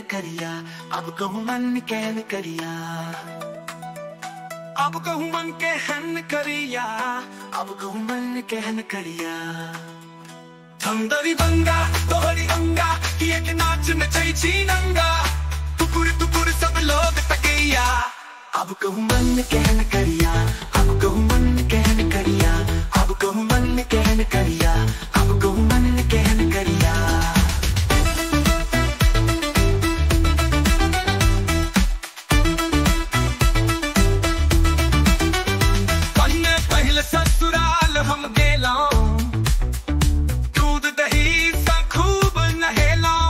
करिया, अब कहूँ मन कहन करिया, अब कहूँ मन कहन करिया, अब कहूँ मन कहन करिया। थंदरी बंगा तोहरी अंगा किए के नाच नचै छी नंगा, टुकुर टुकुर सब लोग तकैया, अब कहूँ मन कहन करिया, अब कहूँ मन कहन करिया, अब कहूँ मन कहन करिया, अब कहूँ मन कहन करिया। पहले ससुराल हम गेलौं, दूध दही सा खूब नहेलौं।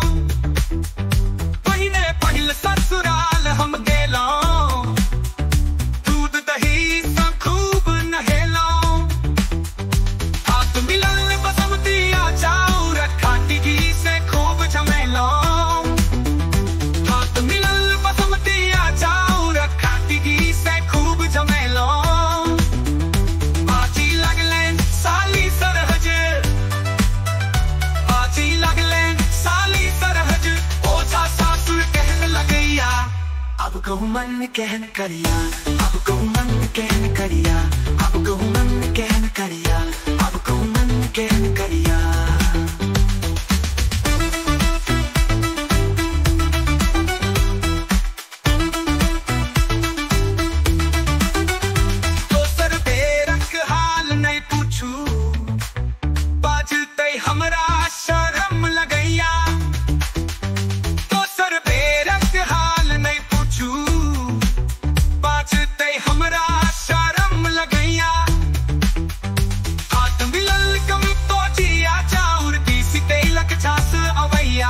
पहले ससुराल हम गेलौं, दूध दही सा खूब नहेलौं। हाथ मिलल बसमती चाउर खाटी घी से खूब झमेलौं। हाथ मिलल बसमती चाउर खाटी घी से खूब झमेलौं। अब कहूँ मन कहन करिया, अब कहूँ मन कहन करिया, अब कहूँ मन कहन करिया, अब कहूँ मन कहन करिया। दोसर बेरक हाल नहीं पूछू, बाजतै हमरा शर्म लगैया। दोसर बेरक हाल नहीं पूछू, बाजतै हमरा शर्म लगैया। हाथ मिलल कम तो जिया चाउर तीसी तेलक झांस अवैया।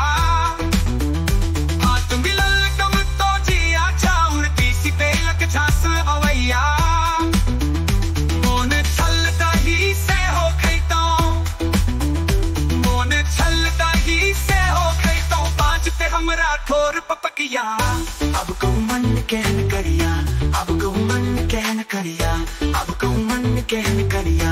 हाथ मिलल कम तो जिया चाउर तीसी तेलक झांस अवैया। मोन छल दही से हो खैतौं, मोन छल दही से हो खैतौं, बाजतै हमरा ठोर पपकिया। अब कहूँ मन कहन करिया, अब कहूँ मन कहन करिया, अब कहूँ मन कहन करिया।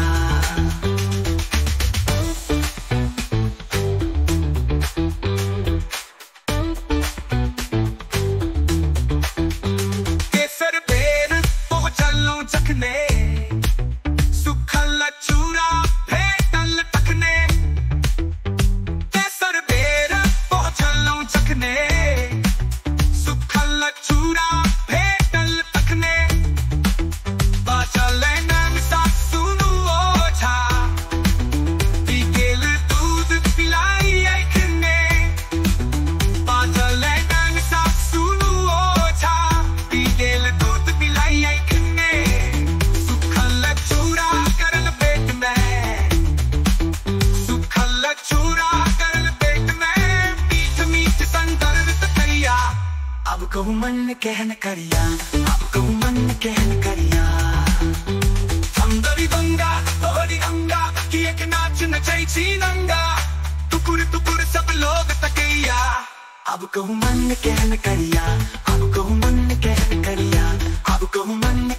केसर बेर पहुँचलौं जखने, सुखल चूड़ा भेटल तखने। केसर बेर पहुँचलौं जखने, सुखल चूड़ा भेटल तखने। बाजल नैन सासु ओझा, पी गेल दूध पिलाई अखने। बाजल नैन सासु ओझा, पी गेल दूध पिलाई अखने। सुखल चूड़ा करल पेट में, सुखल चूड़ा करल पेट में, मीठ मीठ संदर्भ करिया। अब कहूँ मन कहन करिया, अब कहूँ मन कहन करिया। थंदरी बंगा तोहरी अंगा किए के नाच नचै छी नंगा, टुकुर टुकुर सब लोग तकैया। अब कहूँ मन कहन करिया, अब कहूँ मन कहन करिया, अब कहूँ मन